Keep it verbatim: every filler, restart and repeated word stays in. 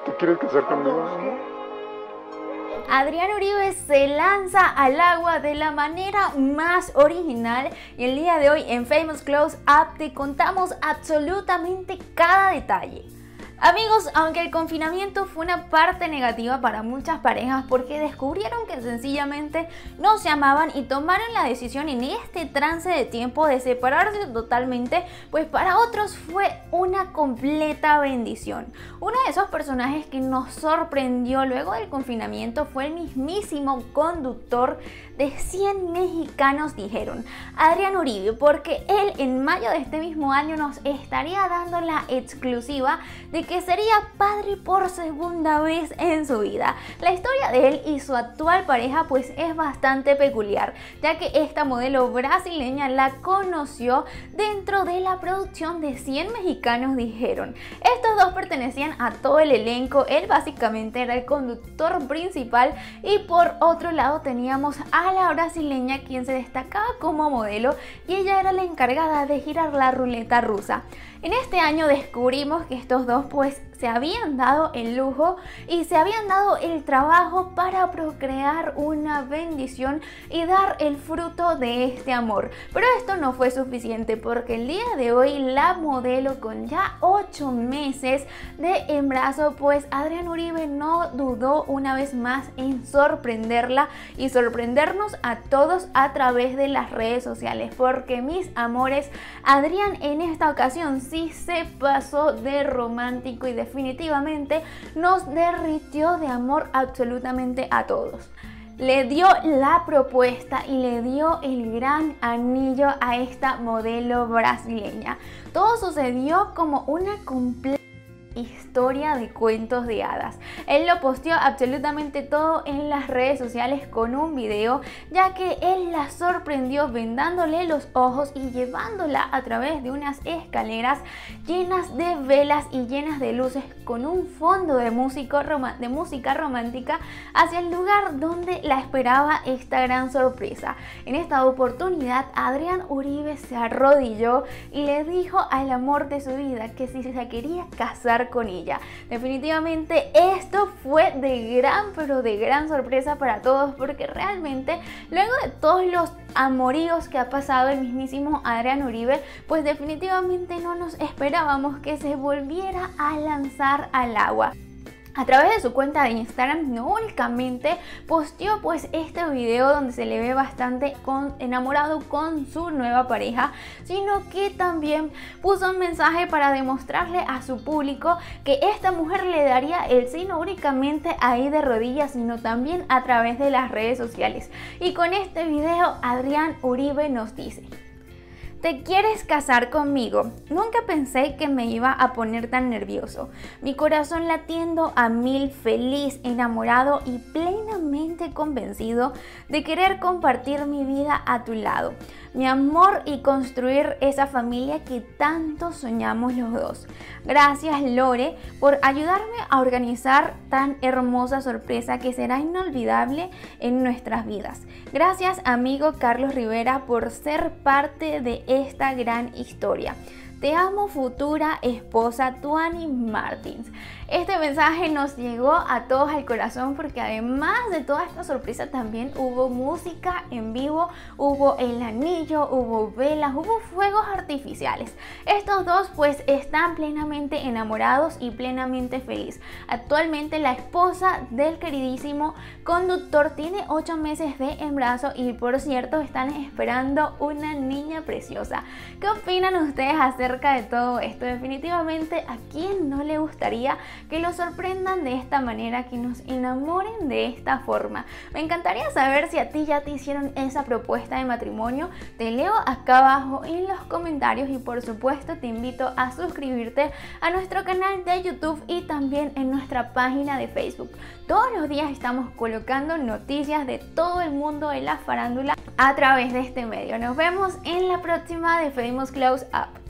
¿Te quieres casar conmigo, amor? Adrián Uribe se lanza al agua de la manera más original y el día de hoy en Famous Close Up te contamos absolutamente cada detalle. Amigos, aunque el confinamiento fue una parte negativa para muchas parejas porque descubrieron que sencillamente no se amaban y tomaron la decisión en este trance de tiempo de separarse totalmente, pues para otros fue una completa bendición. Uno de esos personajes que nos sorprendió luego del confinamiento fue el mismísimo conductor de cien mexicanos dijeron, Adrián Uribe, porque él en mayo de este mismo año nos estaría dando la exclusiva de que sería padre por segunda vez en su vida. La historia de él y su actual pareja pues es bastante peculiar, ya que esta modelo brasileña la conoció dentro de la producción de cien mexicanos dijeron. Estos dos pertenecían a todo el elenco, él básicamente era el conductor principal y por otro lado teníamos a la brasileña quien se destacaba como modelo y ella era la encargada de girar la ruleta rusa. En este año descubrimos que estos dos pues se habían dado el lujo y se habían dado el trabajo para procrear una bendición y dar el fruto de este amor. Pero esto no fue suficiente porque el día de hoy la modelo con ya ocho meses de embarazo, pues Adrián Uribe no dudó una vez más en sorprenderla y sorprendernos a todos a través de las redes sociales, porque mis amores, Adrián en esta ocasión sí se pasó de romántico y definitivamente nos derritió de amor absolutamente a todos. Le dio la propuesta y le dio el gran anillo a esta modelo brasileña. Todo sucedió como una completa historia de cuentos de hadas. Él lo posteó absolutamente todo en las redes sociales con un video, ya que él la sorprendió vendándole los ojos y llevándola a través de unas escaleras llenas de velas y llenas de luces con un fondo de, músico, de música romántica hacia el lugar donde la esperaba esta gran sorpresa. En esta oportunidad Adrián Uribe se arrodilló y le dijo al amor de su vida que si se quería casar con ella. Definitivamente esto fue de gran pero de gran sorpresa para todos, porque realmente luego de todos los amoríos que ha pasado el mismísimo Adrián Uribe, pues definitivamente no nos esperábamos que se volviera a lanzar al agua. A través de su cuenta de Instagram no únicamente posteó pues este video donde se le ve bastante con, enamorado con su nueva pareja, sino que también puso un mensaje para demostrarle a su público que esta mujer le daría el sí no únicamente ahí de rodillas, sino también a través de las redes sociales. Y con este video Adrián Uribe nos dice: ¿te quieres casar conmigo? Nunca pensé que me iba a poner tan nervioso. Mi corazón latiendo a mil, feliz, enamorado y plenamente convencido de querer compartir mi vida a tu lado. Mi amor y construir esa familia que tanto soñamos los dos. Gracias, Lore, por ayudarme a organizar tan hermosa sorpresa que será inolvidable en nuestras vidas. Gracias, amigo Carlos Rivera, por ser parte de esta gran historia. Te amo, futura esposa Tuani Martins. Este mensaje nos llegó a todos al corazón porque además de toda esta sorpresa también hubo música en vivo, hubo el anillo, hubo velas, hubo fuegos artificiales. Estos dos pues están plenamente enamorados y plenamente felices. Actualmente la esposa del queridísimo conductor tiene ocho meses de embarazo y por cierto están esperando una niña preciosa. ¿Qué opinan ustedes acerca de todo esto? Definitivamente, ¿a quién no le gustaría que los sorprendan de esta manera, que nos enamoren de esta forma? Me encantaría saber si a ti ya te hicieron esa propuesta de matrimonio. Te leo acá abajo en los comentarios y por supuesto te invito a suscribirte a nuestro canal de YouTube y también en nuestra página de Facebook. Todos los días estamos colocando noticias de todo el mundo de la farándula a través de este medio. Nos vemos en la próxima de Famous Close Up.